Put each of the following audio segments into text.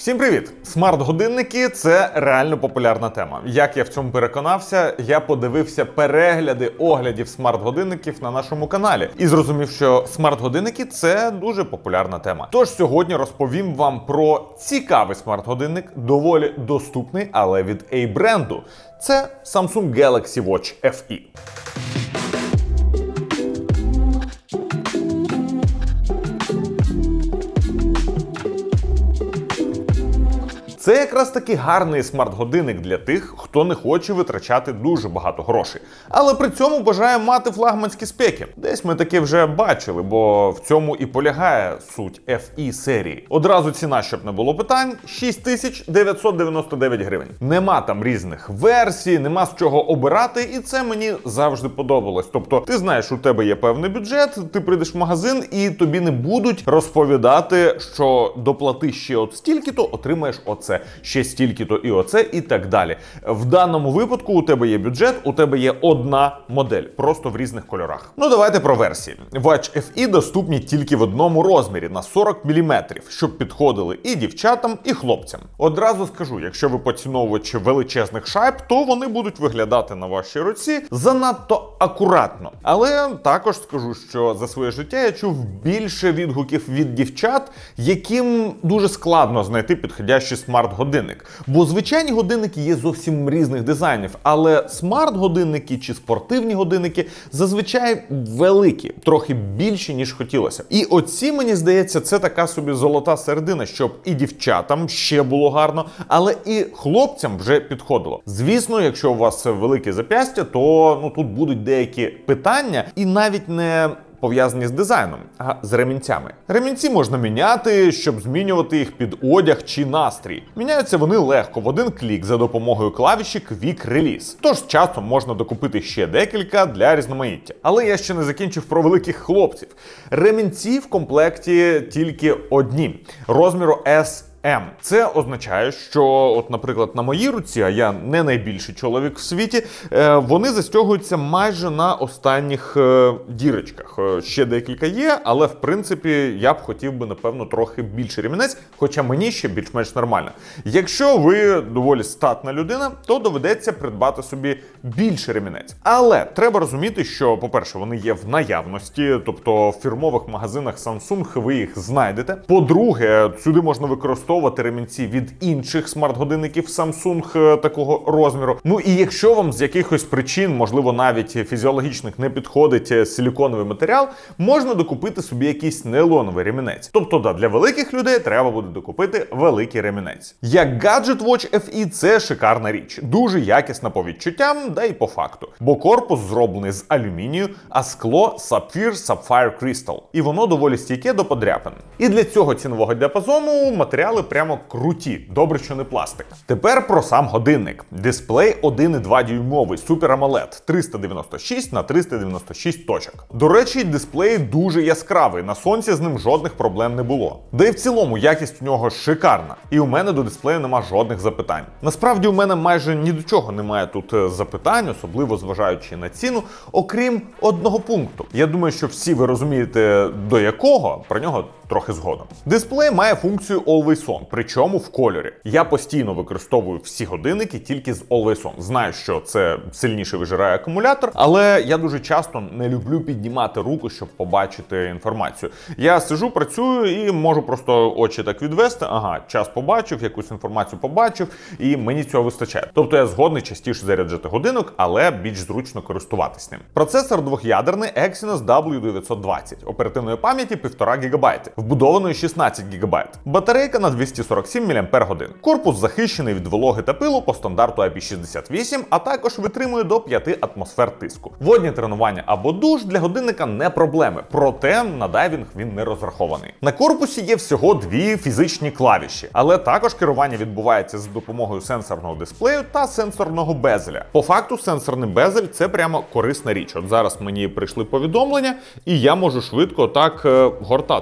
Всім привіт! Смарт-годинники – це реально популярна тема. Як я в цьому переконався, я подивився перегляди оглядів смарт-годинників на нашому каналі і зрозумів, що смарт-годинники – це дуже популярна тема. Тож сьогодні розповім вам про цікавий смарт-годинник, доволі доступний, але від A-бренду. Це Samsung Galaxy Watch FE. Це якраз таки гарний смарт-годинник для тих, хто не хоче витрачати дуже багато грошей. Але при цьому бажає мати флагманські спеки. Десь ми таке вже бачили, бо в цьому і полягає суть FE серії. Одразу ціна, щоб не було питань, 6999 гривень. Нема там різних версій, нема з чого обирати, і це мені завжди подобалось. Тобто, ти знаєш, у тебе є певний бюджет, ти прийдеш в магазин і тобі не будуть розповідати, що доплати ще от стільки-то, отримаєш оце. Ще стільки-то і оце, і так далі. В даному випадку у тебе є бюджет, у тебе є одна модель, просто в різних кольорах. Ну давайте про версії. Watch FE доступні тільки в одному розмірі, на 40 мм, щоб підходили і дівчатам, і хлопцям. Одразу скажу, якщо ви поціновувач величезних шайб, то вони будуть виглядати на вашій руці занадто акуратно. Але також скажу, що за своє життя я чув більше відгуків від дівчат, яким дуже складно знайти підходящий смарт-годинник. Бо звичайні годинники є зовсім різних дизайнів, але смарт-годинники чи спортивні годинники зазвичай великі, трохи більші, ніж хотілося. І оці, мені здається, це така собі золота середина, щоб і дівчатам ще було гарно, але і хлопцям вже підходило. Звісно, якщо у вас велике зап'ястя, то тут будуть деякі питання, і навіть не пов'язані з дизайном, а з ремінцями. Ремінці можна міняти, щоб змінювати їх під одяг чи настрій. Міняються вони легко, в один клік за допомогою клавіші Quick Release. Тож часом можна докупити ще декілька для різноманіття. Але я ще не закінчив про великих хлопців. Ремінці в комплекті тільки одні, розміру S. Це означає, що, от, наприклад, на моїй руці, а я не найбільший чоловік в світі, вони застягуються майже на останніх дірочках. Ще декілька є, але, в принципі, я б хотів би, напевно, трохи більший ремінець, хоча мені ще більш-менш нормально. Якщо ви доволі статна людина, то доведеться придбати собі більший ремінець. Але треба розуміти, що, по-перше, вони є в наявності, тобто в фірмових магазинах Samsung ви їх знайдете. По-друге, сюди можна використовувати ремінці від інших смарт-годинників Samsung такого розміру. Ну і якщо вам з якихось причин, можливо навіть фізіологічних, не підходить силіконовий матеріал, можна докупити собі якийсь нейлоновий ремінець. Тобто, да, для великих людей треба буде докупити великий ремінець. Як гаджет Watch FE це шикарна річ. Дуже якісна по відчуттям, да і по факту. Бо корпус зроблений з алюмінію, а скло Sapphire Crystal. І воно доволі стійке до подряпин. І для цього цінового діапазону матеріали прямо круті, добре, що не пластик. Тепер про сам годинник. Дисплей 1,2 дюймовий Super AMOLED 396 на 396 точок. До речі, дисплей дуже яскравий, на сонці з ним жодних проблем не було. Да і в цілому якість у нього шикарна. І у мене до дисплею нема жодних запитань. Насправді у мене майже ні до чого немає тут запитань, особливо зважаючи на ціну, окрім одного пункту. Я думаю, що всі ви розумієте до якого, про нього трохи згодом. Дисплей має функцію Always On, причому в кольорі. Я постійно використовую всі годинники тільки з Always On. Знаю, що це сильніше вижирає акумулятор, але я дуже часто не люблю піднімати руку, щоб побачити інформацію. Я сижу, працюю і можу просто очі так відвести, ага, час побачив, якусь інформацію побачив, і мені цього вистачає. Тобто я згодний частіше заряджати годинок, але більш зручно користуватись ним. Процесор двох'ядерний Exynos W920, оперативної пам'яті 1,5 ГБ, вбудованої 16 ГБ. Батарейка на 247 мАч. Корпус захищений від вологи та пилу по стандарту IP68, а також витримує до 5 атмосфер тиску. Водні тренування або душ для годинника не проблеми, проте на дайвінг він не розрахований. На корпусі є всього дві фізичні клавіші, але також керування відбувається за допомогою сенсорного дисплею та сенсорного безеля. По факту сенсорний безель – це прямо корисна річ. От зараз мені прийшли повідомлення, і я можу швидко так гортати їх.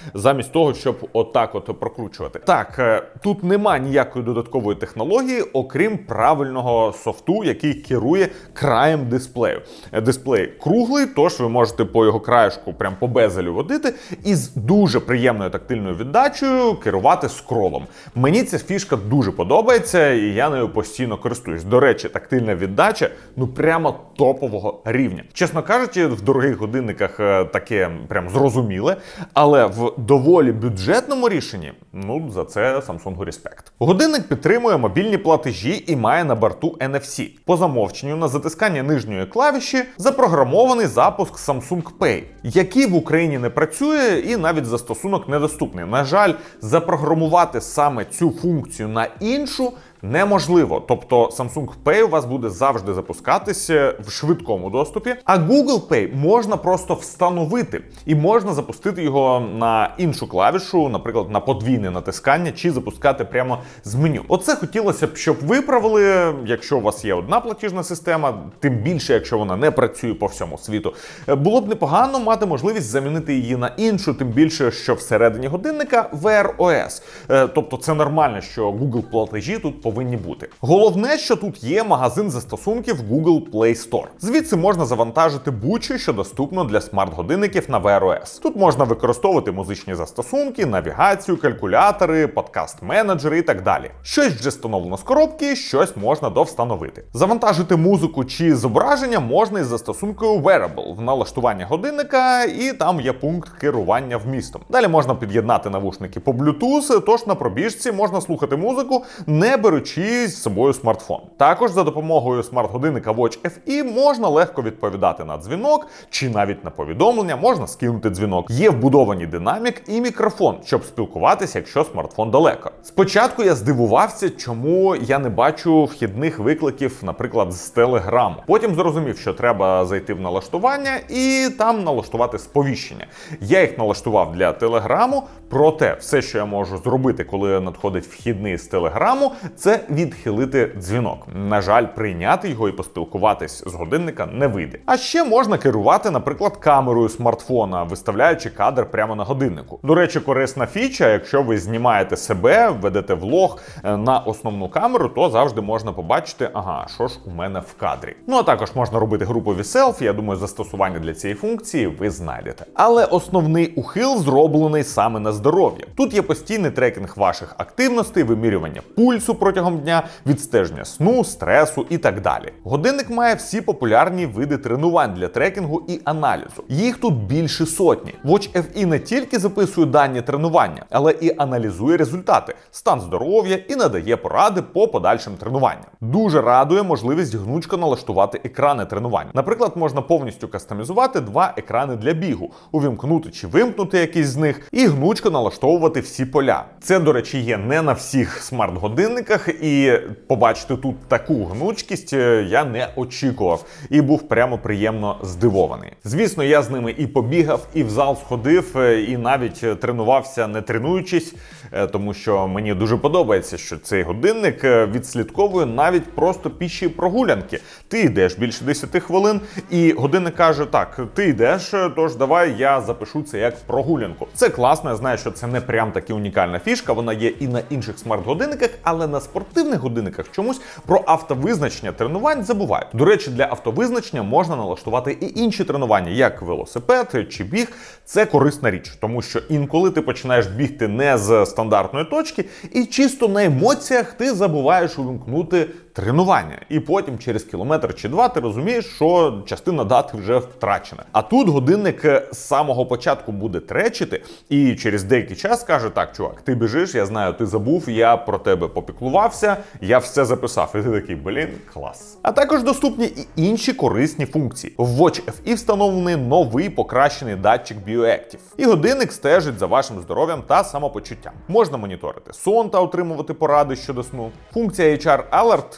замість того, щоб отак от прокручувати. Так, тут нема ніякої додаткової технології, окрім правильного софту, який керує краєм дисплею. Дисплей круглий, тож ви можете по його краєшку, прям по безелю водити, і з дуже приємною тактильною віддачею керувати скролом. Мені ця фішка дуже подобається, і я нею постійно користуюсь. До речі, тактильна віддача, ну прямо топового рівня. Чесно кажучи, в дорогих годинниках таке прям зрозуміле, але в доволі бюджетному рішенні, ну за це Samsung респект. Годинник підтримує мобільні платежі і має на борту NFC. По замовченню на затискання нижньої клавіші запрограмований запуск Samsung Pay, який в Україні не працює і навіть застосунок недоступний. На жаль, запрограмувати саме цю функцію на іншу неможливо. Тобто Samsung Pay у вас буде завжди запускатися в швидкому доступі, а Google Pay можна просто встановити і можна запустити його на іншу клавішу, наприклад, на подвійне натискання, чи запускати прямо з меню. Оце хотілося б, щоб виправили, якщо у вас є одна платіжна система, тим більше, якщо вона не працює по всьому світу. Було б непогано мати можливість замінити її на іншу, тим більше, що всередині годинника Wear OS. Тобто це нормально, що Google платежі тут повинні бути. Головне, що тут є магазин застосунків Google Play Store. Звідси можна завантажити будь-що, що доступно для смарт-годинників на Wear OS. Тут можна використовувати музичні застосунки, навігацію, калькулятори, подкаст-менеджери і так далі. Щось вже встановлено з коробки, щось можна довстановити. Завантажити музику чи зображення можна із застосункою Wearable в налаштування годинника, і там є пункт керування вмістом. Далі можна під'єднати навушники по Bluetooth, тож на пробіжці можна слухати музику, не беручи з собою смартфон. Також за допомогою смарт-годинника Watch FE можна легко відповідати на дзвінок, чи навіть на повідомлення, можна скинути дзвінок. Є вбудований динамік і мікрофон, щоб спілкуватися, якщо смартфон далеко. Спочатку я здивувався, чому я не бачу вхідних викликів, наприклад, з Телеграму. Потім зрозумів, що треба зайти в налаштування і там налаштувати сповіщення. Я їх налаштував для Телеграму, проте все, що я можу зробити, коли надходить вхідний з Телеграму, це відхилити дзвінок. На жаль, прийняти його і поспілкуватись з годинника не вийде. А ще можна керувати, наприклад, камерою смартфона, виставляючи кадр прямо на годиннику. До речі, корисна фіча, якщо ви знімаєте себе, ведете влог на основну камеру, то завжди можна побачити, ага, що ж у мене в кадрі. Ну а також можна робити групові селфі, я думаю, застосування для цієї функції ви знайдете. Але основний ухил зроблений саме на здоров'я. Тут є постійний трекінг ваших активностей, вимірювання пульсу протягом дня, відстеження сну, стресу і так далі. Годинник має всі популярні види тренувань для трекінгу і аналізу. Їх тут більше сотні. Watch FE не тільки записує дані тренування, але і аналізує результати, стан здоров'я і надає поради по подальшим тренуванням. Дуже радує можливість гнучко налаштувати екрани тренувань. Наприклад, можна повністю кастомізувати два екрани для бігу, увімкнути чи вимкнути якийсь з них і гнучко налаштовувати всі поля. Це, до речі, є не на всіх смарт-годинниках, і побачити тут таку гнучкість я не очікував і був прямо приємно здивований. Звісно, я з ними і побігав, і в зал сходив, і навіть тренувався не тренуючись, тому що мені дуже подобається, що цей годинник відслідковує навіть просто піші прогулянки. Ти йдеш більше 10 хвилин, і годинник каже, так, ти йдеш, тож давай я запишу це як прогулянку. Це класно, я знаю, що це не прям таки унікальна фішка, вона є і на інших смарт-годинниках, але на спортивних годинниках чомусь про автовизначення тренувань забувають. До речі, для автовизначення можна налаштувати і інші тренування, як велосипед чи біг. Це корисна річ, тому що інколи ти починаєш бігти не з стандартної точки, і чисто на емоціях ти забуваєш увімкнути тренування. І потім через кілометр чи два ти розумієш, що частина дати вже втрачена. А тут годинник з самого початку буде тречити і через деякий час скаже, так, чувак, ти біжиш, я знаю, ти забув, я про тебе попіклувався, я все записав. І ти такий, блін, клас. А також доступні і інші корисні функції. В Watch FE встановлений новий покращений датчик Bioactive. І годинник стежить за вашим здоров'ям та самопочуттям. Можна моніторити сон та отримувати поради щодо сну. Функція HR Alert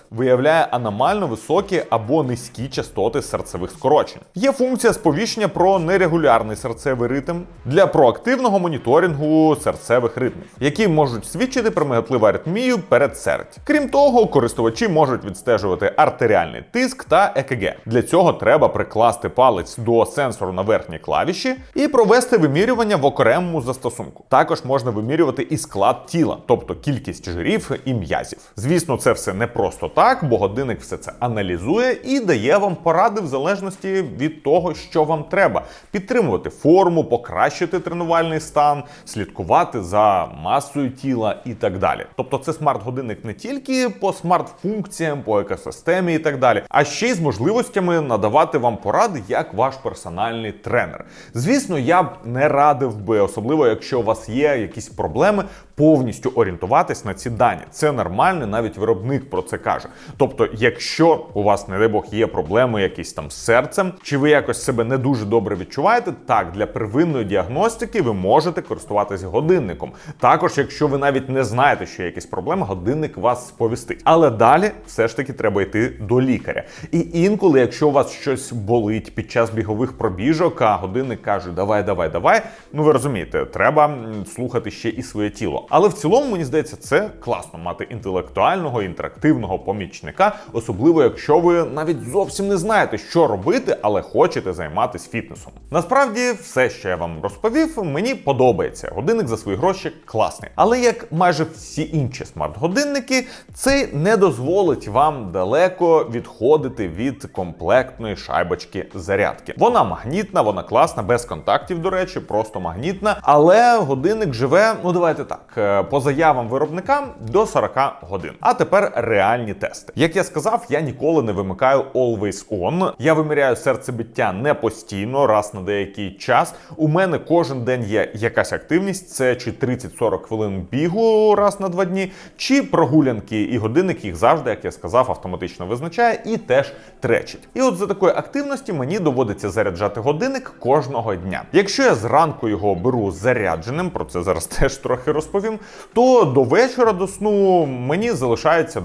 виявляє аномально високі або низькі частоти серцевих скорочень. Є функція сповіщення про нерегулярний серцевий ритм для проактивного моніторингу серцевих ритмів, які можуть свідчити про миготливу аритмію передсердь. Крім того, користувачі можуть відстежувати артеріальний тиск та ЕКГ. Для цього треба прикласти палець до сенсору на верхній клавіші і провести вимірювання в окремому застосунку. Також можна вимірювати і склад тіла, тобто кількість жирів і м'язів. Звісно, це все не просто так, бо годинник все це аналізує і дає вам поради в залежності від того, що вам треба. Підтримувати форму, покращити тренувальний стан, слідкувати за масою тіла і так далі. Тобто це смарт-годинник не тільки по смарт-функціям, по екосистемі і так далі, а ще й з можливостями надавати вам поради як ваш персональний тренер. Звісно, я б не радив би, особливо якщо у вас є якісь проблеми, повністю орієнтуватись на ці дані. Це нормально, навіть виробник про це каже. Тобто, якщо у вас, не дай Бог, є проблеми якісь там з серцем, чи ви якось себе не дуже добре відчуваєте, так, для первинної діагностики ви можете користуватись годинником. Також, якщо ви навіть не знаєте, що є якісь проблеми, годинник вас сповістить. Але далі все ж таки треба йти до лікаря. І інколи, якщо у вас щось болить під час бігових пробіжок, а годинник каже давай, ну ви розумієте, треба слухати ще і своє тіло. Але в цілому, мені здається, це класно мати інтелектуального, інтерактивного помічника, особливо якщо ви навіть зовсім не знаєте, що робити, але хочете займатися фітнесом. Насправді, все, що я вам розповів, мені подобається. Годинник за свої гроші класний. Але як майже всі інші смарт-годинники, цей не дозволить вам далеко відходити від комплектної шайбочки зарядки. Вона магнітна, вона класна, без контактів, до речі, просто магнітна, але годинник живе, ну давайте так, по заявам виробникам до 40 годин. А тепер реальні тести. Як я сказав, я ніколи не вимикаю Always On. Я виміряю серцебиття не постійно, раз на деякий час. У мене кожен день є якась активність, це чи 30-40 хвилин бігу раз на 2 дні, чи прогулянки, і годинник їх завжди, як я сказав, автоматично визначає і теж тречить. І от за такої активності мені доводиться заряджати годинник кожного дня. Якщо я зранку його беру зарядженим, про це зараз теж трохи розповім, то до вечора, до сну, мені залишається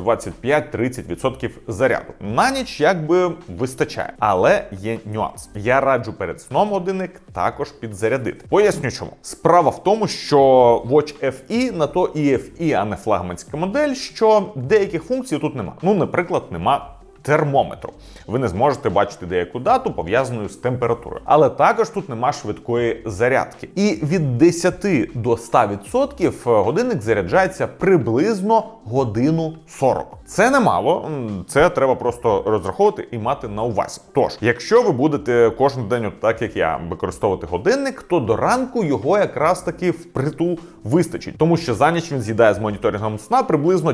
25-30% заряду. На ніч якби вистачає. Але є нюанс. Я раджу перед сном годинник також підзарядити. Поясню чому. Справа в тому, що Watch FE на то і FE, а не флагманська модель, що деяких функцій тут нема. Ну, наприклад, нема термометру. Ви не зможете бачити деяку дату, пов'язану з температурою. Але також тут нема швидкої зарядки. І від 10 до 100% годинник заряджається приблизно годину 40. Це немало, це треба просто розраховувати і мати на увазі. Тож, якщо ви будете кожен день, так як я, використовувати годинник, то до ранку його якраз таки впритул вистачить. Тому що за ніч він з'їдає з моніторингом сна приблизно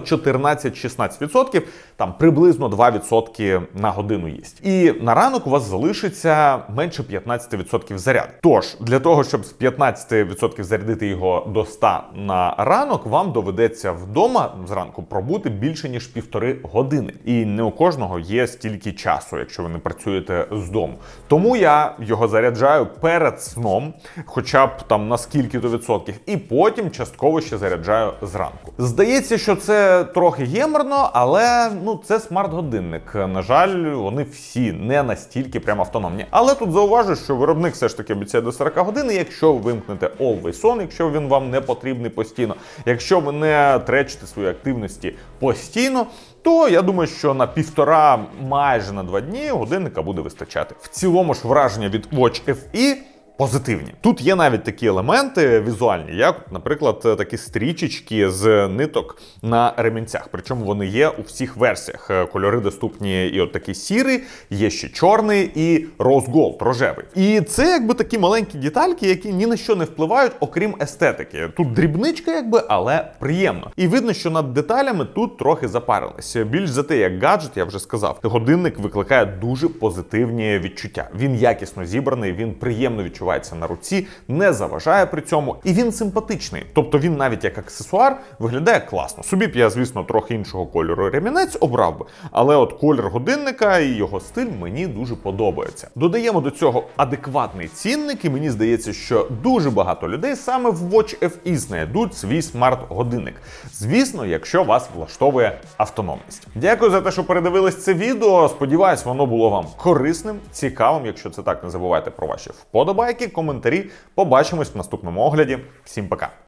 14-16%, там приблизно 2% на годину їсть. І на ранок у вас залишиться менше 15% заряду. Тож, для того, щоб з 15% зарядити його до 100 на ранок, вам доведеться вдома зранку пробути більше, ніж 1,5 години. І не у кожного є стільки часу, якщо ви не працюєте з дому. Тому я його заряджаю перед сном, хоча б там на скільки-то відсотків, і потім частково ще заряджаю зранку. Здається, що це трохи геморно, але це смарт-годинник. На жаль, вони всі не настільки прямо автономні. Але тут зауважу, що виробник все ж таки обіцяє до 40 годин, і якщо ви вимкнете Always On, якщо він вам не потрібний постійно, якщо ви не тречите свої активності постійно, то я думаю, що на 1,5, майже на 2 дні годинника буде вистачати. В цілому ж враження від Watch FE позитивні. Тут є навіть такі елементи візуальні, як, наприклад, такі стрічечки з ниток на ремінцях. Причому вони є у всіх версіях. Кольори доступні і от такий сірий, є ще чорний і Rose Gold, рожевий. І це якби такі маленькі детальки, які ні на що не впливають, окрім естетики. Тут дрібничка якби, але приємно. І видно, що над деталями тут трохи запарилися. Більш за те, як гаджет, я вже сказав, годинник викликає дуже позитивні відчуття. Він якісно зібраний, він приємно відчувається відчувається на руці, не заважає при цьому, і він симпатичний. Тобто він навіть як аксесуар виглядає класно. Собі б я, звісно, трохи іншого кольору ремінець обрав би, але от колір годинника і його стиль мені дуже подобається. Додаємо до цього адекватний цінник, і мені здається, що дуже багато людей саме в Watch FE знайдуть свій смарт-годинник. Звісно, якщо вас влаштовує автономність. Дякую за те, що передивились це відео. Сподіваюсь, воно було вам корисним, цікавим. Якщо це так, не забувайте про ваші вподобайки, коментарі. Побачимось в наступному огляді. Всім пока!